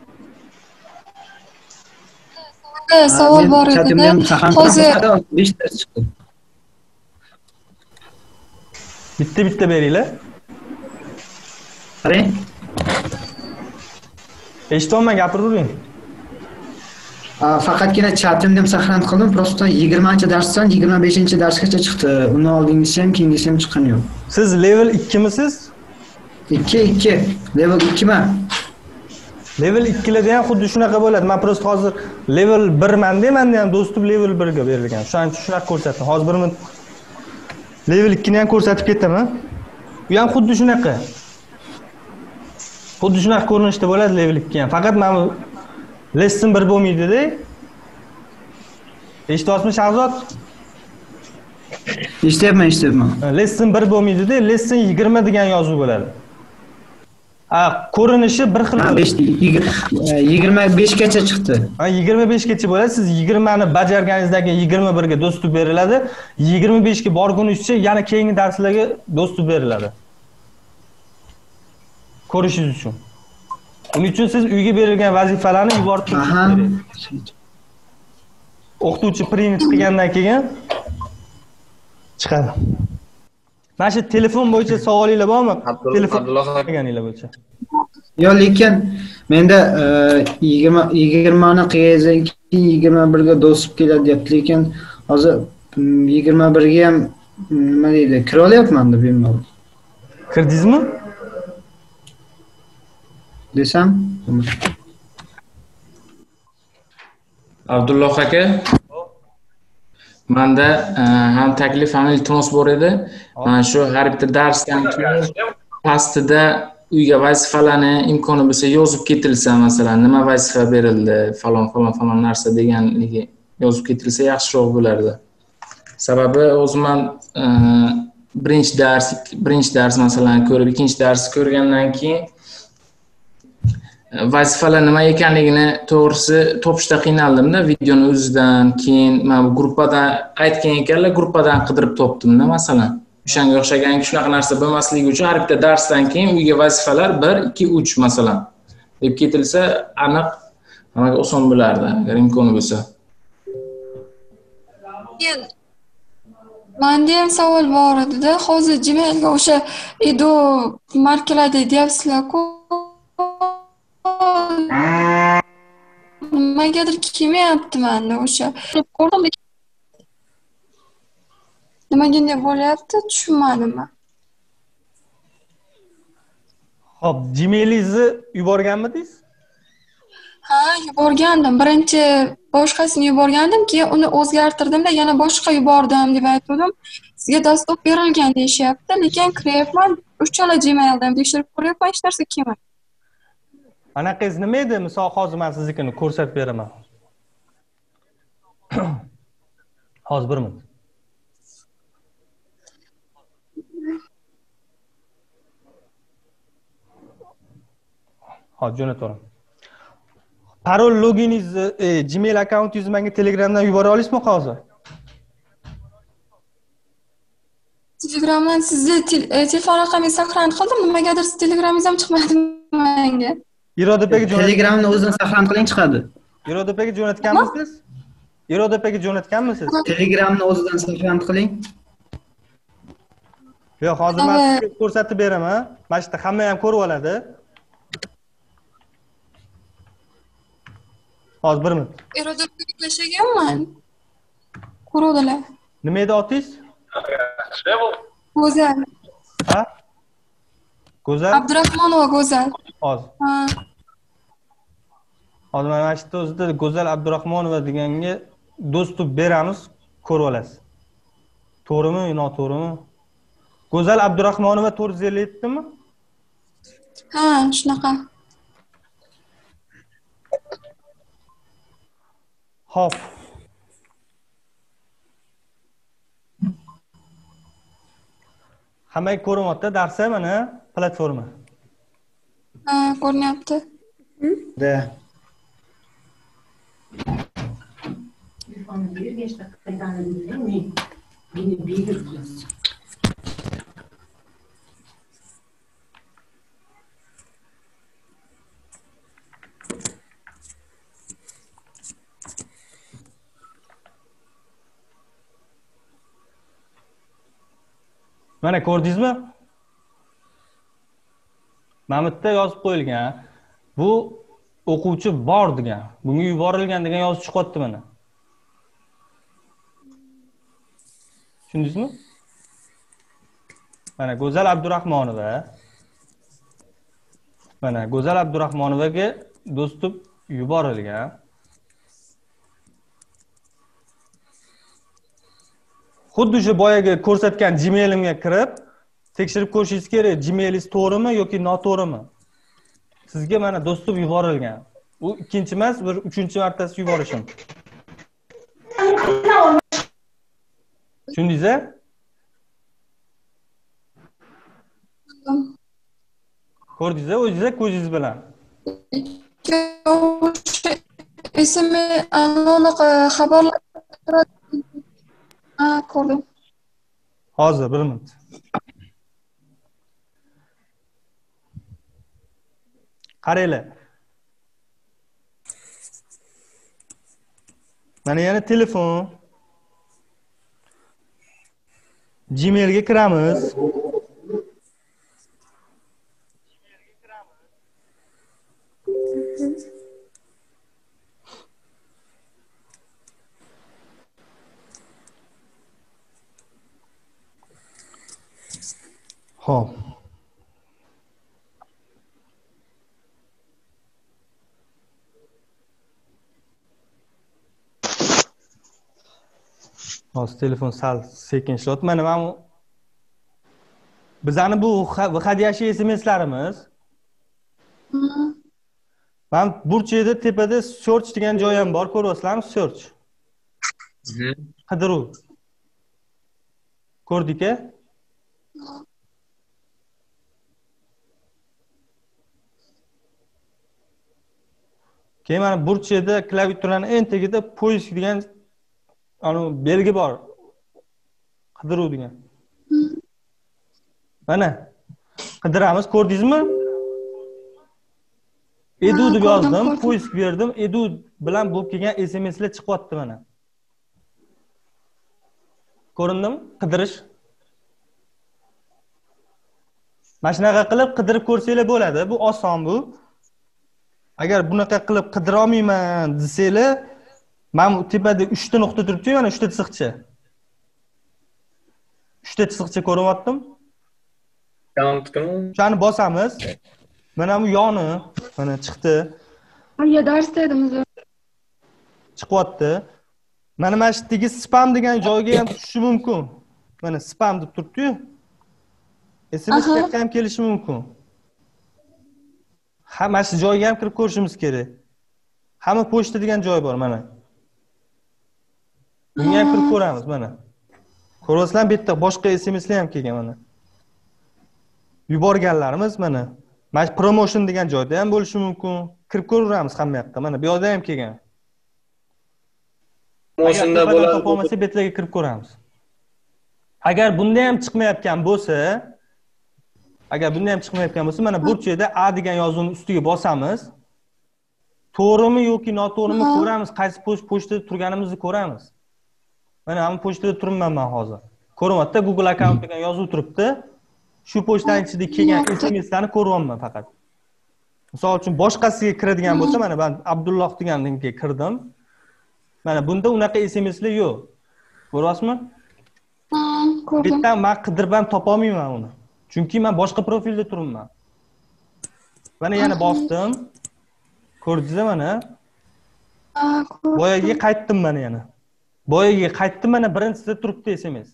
Savol bor edi-da. Hozir besh ta chiqdi. Bitta-bitta beringlar. Qarang. Eshitolmay gapiravering. Faqatgina chatimni ham saqlanib qildim, prosta yigirmanchi darsdan yigirma beshinchi darsgacha chiqdi. Uni oldingisi ham, keyingisi ham chiqqani yo'q. Siz level ikki misiz? ikki ikki. Level ikki man. Level ikki larda ham xuddi shunaqa bo'ladi. Men prosta hozir level bir manda, menda ham do'stim level bir ga berilgan. Shuning uchun shunaqa ko'rsatdim. Hozir bir minut level ikki ni ham ko'rsatib ketaman. Bu ham xuddi shunaqa. Xuddi shunaqa ko'rinishda bo'ladi level ikki ham. Faqat men lesson bir bo'lmaydi-da. Eshityapsizmi Shahzod? Eshityapman, eshityapman. Lesson bir bo'lmaydi-da, lesson yigirma degan yozuv bo'ladi. Ha, ko'rinishi bir xil bo'ladi. yigirma besh gacha chiqdi. Ha, yigirma besh gacha bo'ladi. Siz yigirma ni bajarganingizdan keyin yigirma bir ga do'stlik beriladi. yigirma besh ga borgunizcha yana keyingi darslarga do'stlik beriladi. Ko'rishingiz uchun. Uning uchun siz uyga berilgan vazifalarni yuborib turishingiz kerak. O'qituvchi print qilgandan keyin chiqadi. Mana shu telefon bo'yicha savolinglar bormi? Telefon qilganinglar bo'yicha. Yo'q, lekin menda yigirma yigirma ni qilgandan keyin yigirma bir ga do'sib keladi deyapti, lekin hozir yigirma bir ga ham nima deydi, kira olyapman-da bemalol. Kirdingizmi? Desam? Abdulloh aka, menda ham taklif ham iltimos bor edi. Mana shu har bitta darsdan keyin pastida uyga vazifalarni imkoni bo'lsa yozib ketilsa, masalan, nima vazifa berildi, falon falon falon narsa deganligi yozib ketilsa yaxshiroq bo'lardi. Sababi o'zim ham birinchi dars, birinchi dars masalan ko'rib, ikkinchi darsni ko'rgandan keyin vazifalar nima ekanligini to'g'risi topishda qiynaldim-da, videoni o'zidan. Keyin men bu gruppadan aytgan ekanlar, gruppadan qidirib topdim-da, masalan. O'shanga o'xshagan shunaqa narsa bo'lmasligi uchun har bitta darsdan keyin uyga vazifalar bir, ikki, uch masalan deb ketilsa, aniq hammaga oson bo'lardi, agar imkoni bo'lsa. Menda ham savol bor edi-da. Hozir Gmailga o'sha edo markalarda deyapsizlar-ku. Nimagadir kelmayapti menda o'sha. Ko'rdim. Nimaga bunday bo'lyapti, tushunmadim men. Xo'p, Gmailingizni yuborganmidingiz? Ha, yuborgandim. Birinchi boshqasini yuborgandim, keyin uni o'zgartirdim-da, yana boshqa yubordim deb aytdim. Sizga dastur berilgan deyishyapti, lekin kiryapman. Uchala Gmaildan tekshirib ko'ryapman, hech narsa kelmayapti. Anaqangiz nima edi? Misol hozir men siznikini ko'rsatib beraman. Hozir bir minut. Hozir jo'nataman. Parol loginingizni, e, Gmail akkauntingizni menga Telegramdan yubora olasizmi hozir? Telegramdan sizni tel- e, telefon raqamingizni saqlanib qildim, nimagadir siz Telegramingiz ham chiqmadi menga. Irodapaga jo'natgan. Telegramni o'zidan saqlanib qiling chiqadi. Irodapaga jo'natganmisiz? Irodapaga jo'natganmisiz? Telegramni o'zidan saqlanib qiling. Yo'q, hozir men sizga ko'rsatib beraman. Mana shu yerda hamma ham ko'rib oladi. Hozir bir minut. Irodapaga tashlaganman. Ko'ruvdilar. Nima edi otingiz? Go'zal. Ha? Go'zal? Abdurahmonova Go'zal. Hozir. Ha. Hozir mana shu yerda o'zida Go'zal Abdurahmonova deganga do'stlik beramiz, ko'rib olasiz. To'g'rimi, noto'g'rimi? Go'zal Abdurahmonova to'rt yuz ellik yetti mi? Ha, shunaqa. Hop. Hamma ko'ryapti, darsa mana platforma. Ha, ko'rinyapti. Da. Mana ko'rdingizmi? Mana bu yerda yozib qo'yilgan. Bu o'quvchi bor degan. Bunga yuborilgan degan yozib chiqyapti mana. Tushundingizmi? Mana Go'zal Abdurahmonova. Mana Go'zal Abdurahmonovaga do'stlik yuborilgan. Xuddi o'sha boyaga ko'rsatgan Gmailimga kirib, tekshirib ko'rishingiz kerak, Gmailingiz to'g'rimi yoki noto'g'rimi? Sizga mana do'stlik yuborilgan. Bu ikkinchi emas, bir uchinchi martasi yuborishim. Tushundingiz-a? Ko'rdingiz-a, o'zingiz ko'zingiz bilan. Ismi aniq xabarlar. Ha, ko'rdim. Hozir bir minut. Qaranglar. Mana yana telefon. Gmailga kiramiz. Hop. Hozir telefon sal sekin ishlayapti. Mana mana bizani bu vhodящий S M S'larimiz. Mana burchida tepada search degan joy ham bor, ko'ryapsizlarmi? Search. Qidiruv. Ko'rdik-a? Keyin mana burchida klaviaturaning eng tagida poisk degan ana belgi bor. Qidiruv degan. Mana qidiramiz, ko'rdingizmi? Edu deb yozdim, poisk berdim. Edu bilan bo'lib kelgan S M S'lar chiqyapti mana. Ko'rindimi? Qidirish. Mana shunaqa qilib qidirib ko'rsanglar bo'ladi. Bu oson bu. Agar bunaqa qilib qidira olmayman desanglar, mana bu tepada uchta nuqta turibdi, mana uchta chiziqcha. uchta chiziqcha ko'ryaptimi? Shuni bosamiz. Mana bu yoni, mana chiqdi. Ya dars edimiz. Chiqyapti. Mana mana shu yerdagi spam degan joyga ham tushishi mumkin. Mana spam deb turibdi-yu. S M S ham kelishi mumkin. Hamma shu joyga ham kirib ko'rishimiz kerak. Hamma pochta degan joy bor mana. Bunga ham kirib ko'ramiz mana. Ko'ryapsizlar, bu yerda boshqa S M S'lar ham kelgan mana. Yuborganlarimiz mana. Mana promotion degan joyda ham bo'lishi mumkin. kirib ko'raveramiz hamma yoqqa. Mana bu yerda ham kelgan. O'shunda bo'ladi. Topolmasa betlarga kirib ko'ramiz. Agar bunda ham chiqmayotgan bo'lsa, agar bunda ham chiqmayotgan bo'lsa, mana burchakda A degan yozuvni ustiga bosamiz. To'g'rimi yoki noto'g'rimi ko'ramiz, qaysi pochtada turganimizni ko'ramiz. Mana ham pochtada turibman men hozir. Ko'ryapti, Google account degan yozuv turibdi. Shu pochtaning ichida kelgan S M Slarni ko'ryapman faqat. Misol uchun boshqasiga kiradigan bo'lsa, mana men Abdulloh degannikiga kirdim. Mana bunda unaqa S M Slar yo'q. Ko'ryapsizmi? Ha, ko'rdim. Bitta men qidirib ham topa olmayman uni. Chunki men boshqa profilda turibman. Mana yana bosdim. Ko'rdingizmi mana? Ha, ko'rdim. Boyaga qaytdim mana yana. Boyaga qaytdim, mana birinchisida turibdi S M S.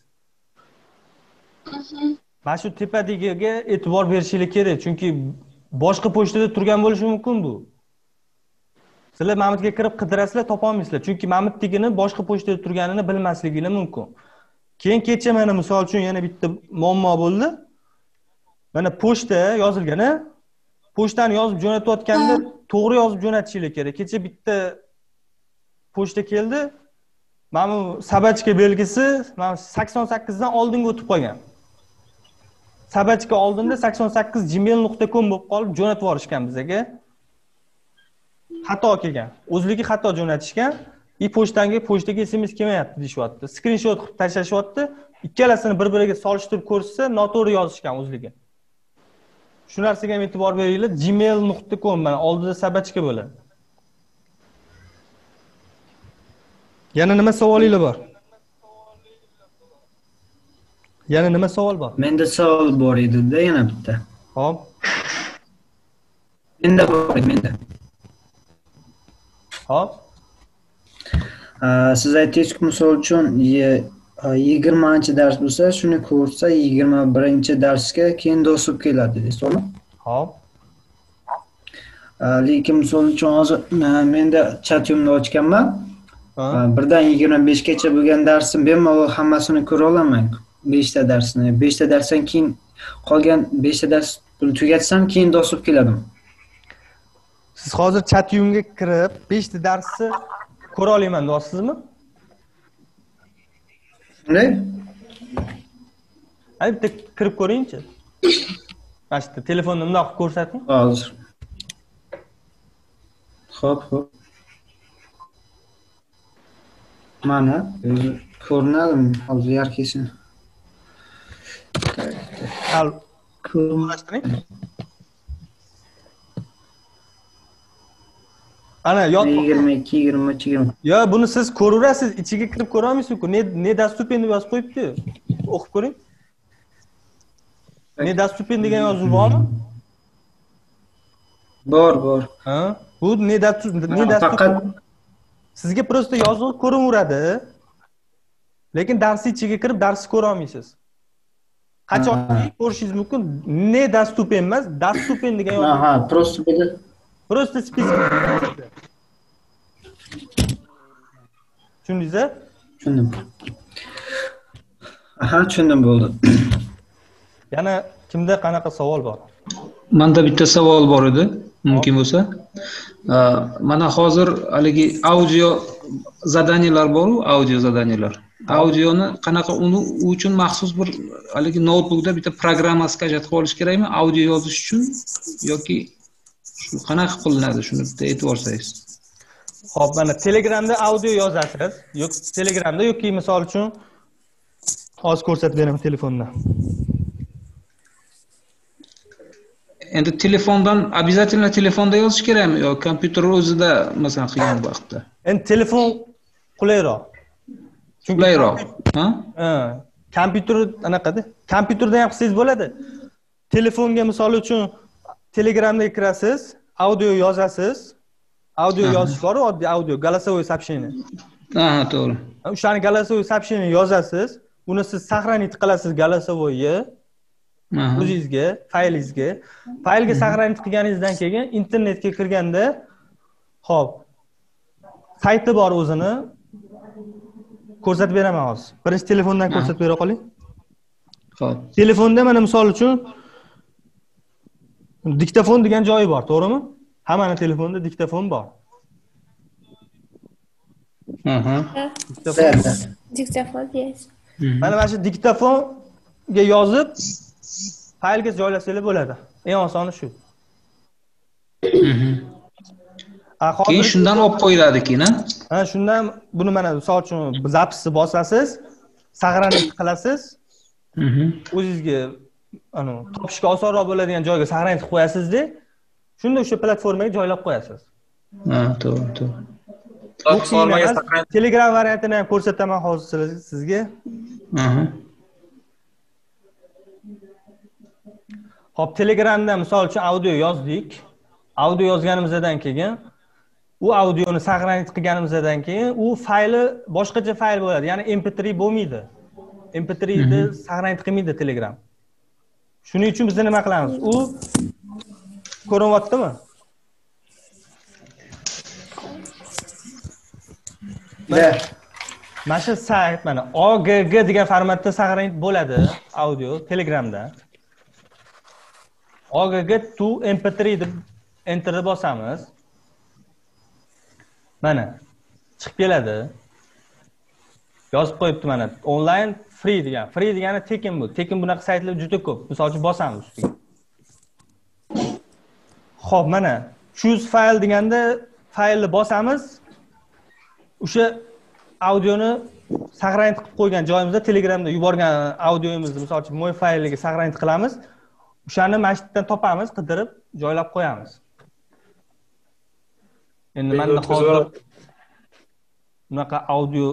Mana shu tepadagiga e'tibor berishingiz kerak, chunki boshqa pochtada turgan bo'lishi mumkin bu. Sizlar Mamutga kirib qidirasizlar, topa olmaysizlar, chunki Mamutligini boshqa pochtada turganini bilmasligingiz mumkin. Keyin kecha mana misol uchun yana bitta muammo bo'ldi. Mana pochta yozilgan-a? Pochtani yozib jo'natayotganda to'g'ri yozib jo'natishingiz kerak. Kecha bitta pochta keldi. Mana bu sabachka belgisi mana sakson sakkiz dan oldinga o'tib qolgan. Sabachka oldinda sakson sakkiz gmail nuqta com bo'lib qolib jo'natib yuborishgan bizga. Xato kelgan. O'zligi xato jo'natishgan. I pochtanga pochtaga S M S kelmayapti deyapti. Screenshot qilib tashlashyapti. Ikkalasini bir-biriga solishtirib ko'rsa, noto'g'ri yozishgan o'zligi. Shu narsaga ham e'tibor beringlar. gmail nuqta com mana oldida sabachka bo'ladi. Yana nima savolinglar bor? Yana nima savol bor? Menda savol bor edi-da yana bitta. Xo'p. Menda bor, menda. Xo'p. Siz aytdingiz-ku, misol uchun yigirmanchi dars bo'lsa, shuni ko'rsa yigirma birinchi darsga keyin dostуп keladi dedingiz, to'g'rimi? Xo'p. Lekin misol uchun hozir menda chatyumni ochganman. Birdan yigirma beshgacha bo'lgan darsim bemalol hammasini ko'ra olaman. beshta darsni. beshta darsdan keyin qolgan beshta dars tugatsam, keyin dostуп keladim. Siz hozir chatyumga kirib beshta darsni ko'ra olaman deyapsizmi? Shunday? Ay, bitta kirib ko'ring-chi. Mana shu telefonni bundoq ko'rsating. Hozir. Xo'p, xo'p. Mana ko'rinadimi hozir yarkisini? Al ko'rmashtiring. Ana yot yigirma ikki yigirma uch yigirma. Yo, buni siz ko'raverasiz, ichiga kirib ko'ra olmaysiz-ku. Ne ne dostupen deb yozib qo'yibdi. O'qib ko'ring. Ne dostupen degan yozuv bormi? Bor, bor. Ha? Bu ne dostupen, ne dostupen. Sizga prosta yozuv ko'raveradi. Lekin darsning ichiga kirib darsni ko'ra olmaysiz. Qachonki ko'rishingiz mumkin, ne dostupen emas, dostupen degan yozuv. Ha, prosta bo'ladi. Prosta spesifik. Tushundingiz-a? Tushundim. Aha, tushundim bo'ldi. Yana kimda qanaqa savol bor? Menda bitta savol bor edi, mumkin bo'lsa. Mana hozir haligi audio zadaniyalar bor-ku, audio zadaniyalar. Audioni qanaqa uni uchun maxsus bir haligi notebookda bitta programma skajat qilib olish kerakmi? Audio yozish uchun yoki shu qanaqa qilinadi, shuni bitta aytib o'rsangiz. Xo'p, mana Telegramda audio yozasiz. Yo'q, Telegramda yoki misol uchun hozir ko'rsatib beraman telefondan. Endi telefondan обязательно telefonda yozish kerakmi yo kompyuter o'zida masalan qilgan vaqtda? Endi telefon qulayroq. Chunki qulayroq, ha? Ha, kompyuter anaqada. Kompyuterda ham qilsangiz bo'ladi. Telefonga misol uchun Telegramga kirasiz, audio yozasiz. Audio yozish bor, oddiy audio, голосовое сообщение. Ha, to'g'ri. O'shani голосовое сообщение yozasiz, uni siz сохранить qilasiz голосовое o'zingizga, faylingizga. Faylga сохранить qilganingizdan keyin internetga kirganda, xo'p, sayti bor o'zini. Ko'rsatib beraman hozir. Birinchi telefondan ko'rsatib bera qoling. Xo'p. Telefonda mana misol uchun diktafon degan joyi bor, to'g'rimi? Hammaning telefonida diktafon bor. Aha. Diktafon yes. Mana mana shu diktafonga yozib faylga joylasanglar bo'ladi. Eng osoni shu. Keyin shundan olib qo'yiladi keyin, ha? Ha, shundan buni mana misol uchun zapisni bosasiz, saqlanib qilasiz. O'zingizga ana topishga osonroq bo'ladigan joyga saqlanib qo'yasiz-da. Shunda o'sha platformaga joylab qo'yasiz. Ha, to'g'ri, to'g'ri. Platformaga saqlanib Telegram variantini ham ko'rsataman hozir sizga. Aha. Xo'p, Telegramda misol uchun audio yozdik. Audio yozganimizdan keyin u audioni saqlanib qilganimizdan keyin u fayli boshqacha fayl bo'ladi. Ya'ni M P three bo'lmaydi. M P three ni saqlanib qilmaydi Telegram. Shuning uchun biz nima qilamiz? U ko'rinyaptimi? Mana shu sayt mana O G G degan formatda saqlanib bo'ladi audio Telegramda. O G G to M P three deb enterni bosamiz. Mana chiqib keladi. Yozib qo'yibdi mana online free degan. Free degani tekin bu. Tekin bunaqa saytlar juda ko'p. Misol uchun bosamiz ustiga. Xo'p, mana choose file deganda faylni bosamiz. O'sha audioni saqlanib qilib qo'ygan joyimizda Telegramda yuborgan audiomizni misol uchun mo'y fayliga saqlanib qilamiz. O'shani mana shu yerdan topamiz, qidirib joylab qo'yamiz. Endi menda hozir bunaqa audio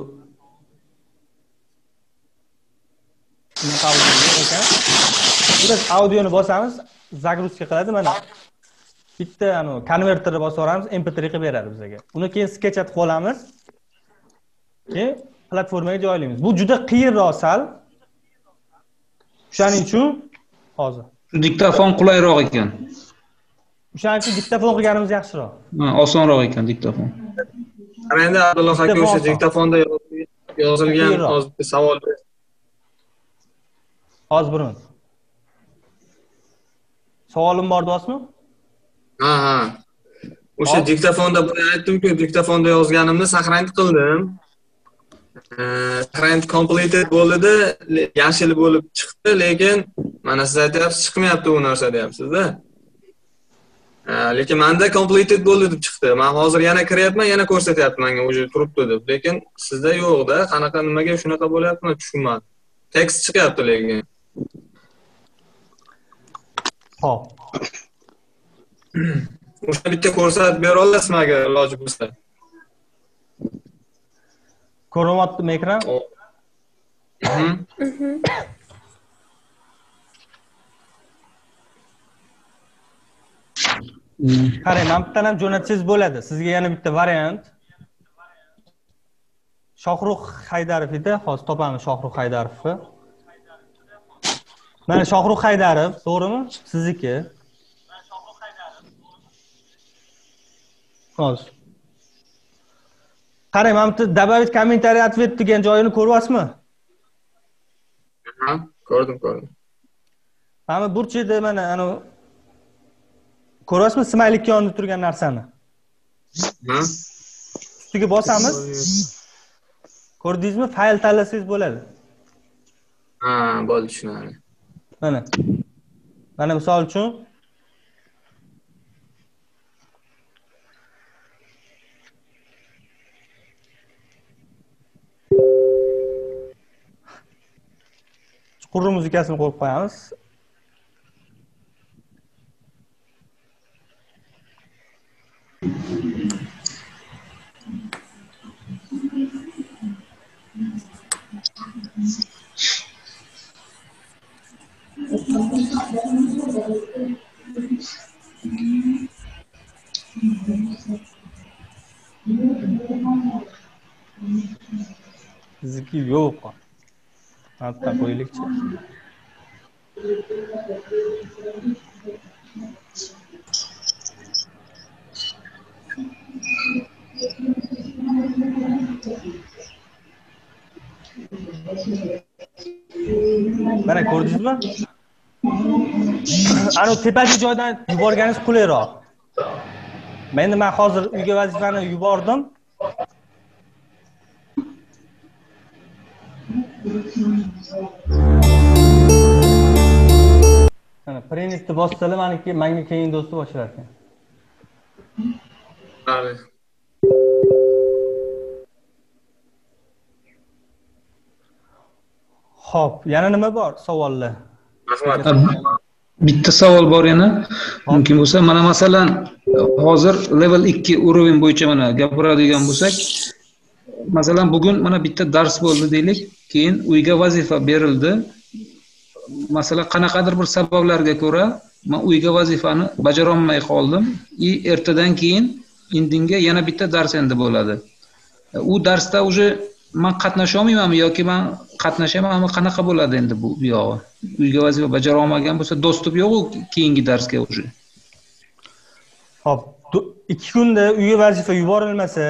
bunaqa audio yo'q ekan. Biz audioni bosamiz, загрузка qiladi mana. Bitta anu konverterni bosib yuboramiz, M P three qilib beradi bizga. Uni keyin sketchatib olamiz. Keyin platformaga joylaymiz. Bu juda qiyinroq sal. Shuning uchun hozir Diktafon qulayroq ekan. O'shaning uchun diktafon qilganimiz yaxshiroq. Ha, osonroq ekan diktafon. Endi Abdulloh aka o'sha diktafonda yozilgan hozir savol hozir burun. Savolim bor deyapsizmi? Ha, ha. O'sha diktafonda buni aytdim-ku, diktafonda yozganimni saqlanib qildim. Saqlanib completed bo'ldi, yashil bo'lib chiqdi, lekin mana siz aytyapsiz chiqmayapti u narsa deyapsiz-da. Lekin menda completed bo'ldi deb chiqdi. Men hozir yana kiryapman, yana ko'rsatyapti menga o'zi turibdi deb. Lekin sizda yo'q-da. Qanaqa nimaga shunaqa bo'lyapti, men tushunmadim. Tekst chiqyapti lekin. Xo'p. O'sha bitta ko'rsatib bera olasizmi agar iloji bo'lsa? Ko'ryaptimi ekran? Mhm. Qarang, men bittadan ham jo'natsangiz bo'ladi. Sizga yana bitta variant. Shohrux Haydarov edi, hozir topamiz Shohrux Haydarovni. Mana Shohrux Haydarov, to'g'rimi? Sizniki. Hozir. Qarang, men bitta добавить комментарий ответ degan joyini ko'ryapsizmi? Ha, ko'rdim, ko'rdim. Mana burchida mana ana ko'ryapsizmi smaylik yonida turgan narsani? Ha? Ustiga bosamiz. Ko'rdingizmi? Fayl tanlasangiz bo'ladi. Ha, bo'ldi, tushunarli. Mana. Mana misol uchun chuqur muzikasini qo'yib qo'yamiz. Sizniki yo'q. Hatta qo'yaylikchi. Mana ko'rdingizmi? Ana tepaki joydan yuborganingiz qulayroq. Endi men hozir uyga vazifani yubordim. Ana printni bossalar, meniki menga keyin do'sti boshilar ekan. Vale. Xo'p, yana nima bor savollar? Rahmat. Bitta savol bor yana. Mumkin bo'lsa, mana masalan, hozir level ikki уровень bo'yicha mana gapiradigan bo'lsak, masalan, bugun mana bitta dars bo'ldi deylik, keyin uyga vazifa berildi. Masalan, qanaqadir bir sabablarga ko'ra men uyga vazifani bajara olmay qoldim. И ertadan keyin indinga yana bitta dars endi bo'ladi. U darsda уже men qatnasha olmaymanmi yoki men qatnashamanmi, qanaqa bo'ladi endi bu buyog'i? Uyga vazifa bajara olmagan bo'lsa, dostуп yo'q u keyingi darsga уже. Xo'p, ikki kunda uyga vazifa yuborilmasa,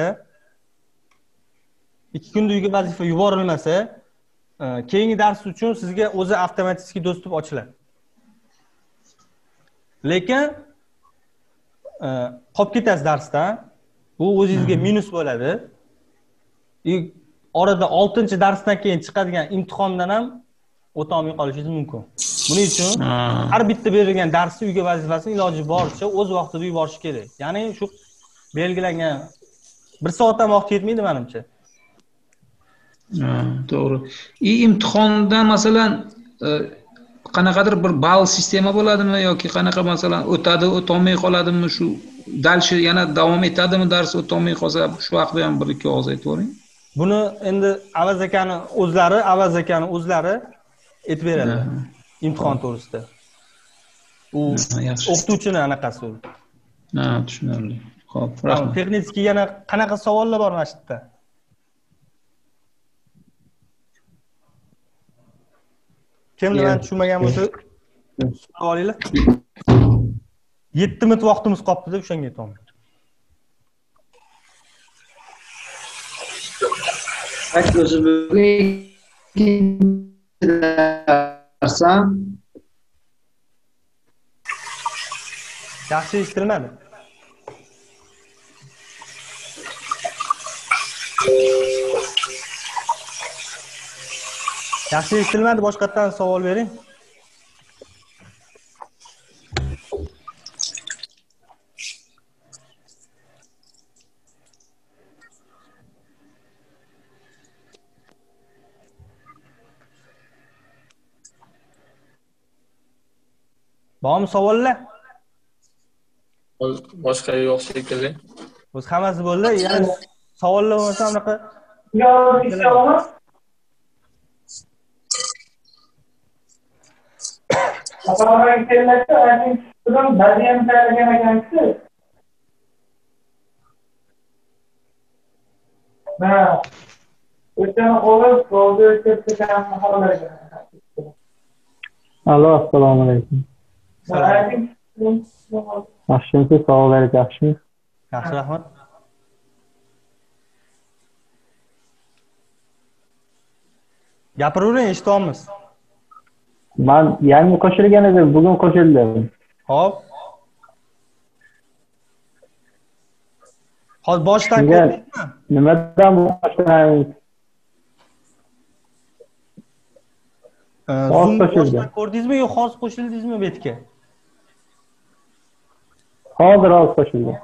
ikki kunda uyga vazifa yuborilmasa, keyingi dars uchun sizga o'zi avtomatik dostуп ochiladi. Lekin qolib ketasiz darsdan, bu o'zingizga minus bo'ladi. Orada oltinchi darsdan keyin chiqadigan imtihondan ham o'ta olmay qolishingiz mumkin. Buning uchun har bitta berilgan darsni uyga vazifasini iloji boricha o'z vaqtida yuborish kerak. Ya'ni shu belgilangan bir soatdan vaqt yetmaydi menimcha. Ha, to'g'ri. I imtihondan masalan qanaqadir bir ball sistema bo'ladimi yoki qanaqa masalan o'tadi, o'tolmay qoladimi, shu dalshi yana davom etadimi dars o'tolmay qolsa, shu haqida ham bir ikki og'iz aytib o'ring. Buni endi Avaz akani o'zlari, Avaz akani o'zlari aytib beradi. Imtihon to'g'risida. U o'qituvchini anaqasi u. Ha, tushunarli. Xo'p, rahmat. Texnik yana qanaqa savollar bor mana shu yerda? Kim bilan tushunmagan bo'lsa, so'rab olinglar. yetti minut vaqtimiz qolibdi deb o'shanga aytaman. O'zi darsam yaxshi eshitilmadi. Yaxshi eshitilmadi, boshqatdan savol bering. Bormi savollar? Boshqa yo'q shekilli. O'z hammasi bo'ldi. Ya'ni savollar bo'lmasa anaqa Apabila kelmekte, erken çıkıdan badiyem tergene geldi. Ha. Ötene olur, oldu ötesi kan mahalle geldi. Alo, assalomu alaykum. Yaxshimisiz, savollar yaxshimi? Yaxshi, rahmat. Gapiravering, eshityapmiz. Ben yangi qo'shilgan edim, bugun qo'shildim. Hop. Hozir boshdan ko'rdingmi? Nimadan boshlaymiz? Zoom boshdan ko'rdingizmi yo hozir qo'shildingizmi bu yerga? Hozir hozir qo'shildim.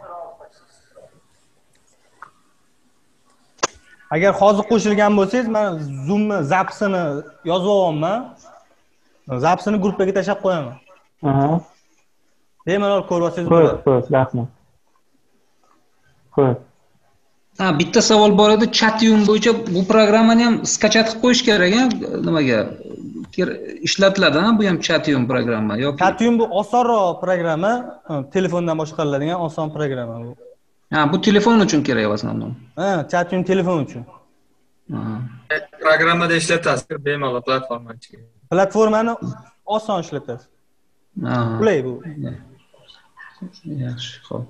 Agar hozir qo'shilgan bo'lsangiz, men Zoomni zapsini yozib olmayman. Zapsini gruppaga tashlab qo'yaman. Aha. Bemalol ko'rib olsangiz bo'ladi. Xo'p, xo'p, rahmat. Xo'p. Ha, bitta savol bor edi, Chatium bo'yicha bu programmani ham skachat qilib qo'yish kerak-a? Nimaga? Ishlatiladi, ha, bu ham Chatium programma yoki Chatium bu osonroq programma, telefondan boshqariladigan oson programma bu. Ha, bu telefon uchun kerak aslında. Ha, Chatium telefon uchun. Ha. Programmada ishlatasiz, bemalol platforma ichiga. Platformani oson ishlatasiz. Ha. Qulay bu. Yaxshi, xo'p.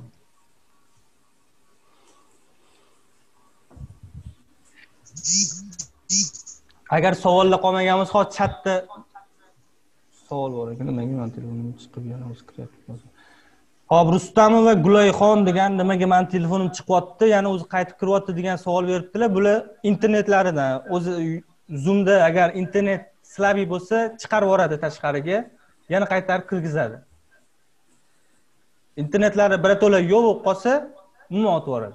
Agar savollar qolmagan bo'lsa, hozir chatda savol bor ekan, nimaga men telefonimni chiqib yana o'zgartirib. Hop, Rustamova Gulayxon degan nimaga men telefonim chiqyapti, yana o'zi qaytib kiryapti degan savol beribdilar. Bular internetlaridan o'zi Zoomda agar internet slabi bo'lsa, chiqarib yuboradi tashqariga, yana qaytarib kirgizadi. Internetlari birato'la yo'q bo'lib qolsa, umuman otib yuboradi.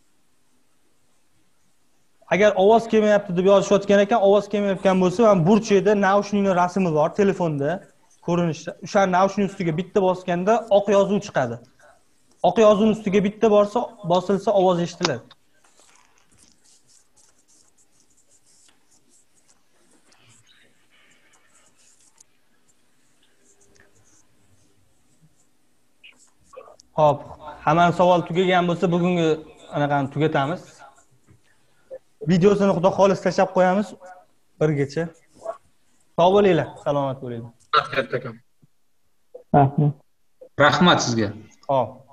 Agar ovoz kelmayapti deb yozishayotgan ekan, ovoz kelmayotgan bo'lsa, men burchida naushnikning rasmi bor telefonda. Ko'rinishda o'sha naushnik ustiga bitta bosganda oq yozuv chiqadi. Oq yozuvning ustiga bitta borsa, bosilsa ovoz eshitiladi. Xo'p, hamma savol tugagan bo'lsa, bugungi anaqani tugatamiz. Videosini xudo xolis tashlab qo'yamiz birgacha. Sog' bo'linglar, salomat bo'linglar. Rahmat. Rahmat sizga. Hop.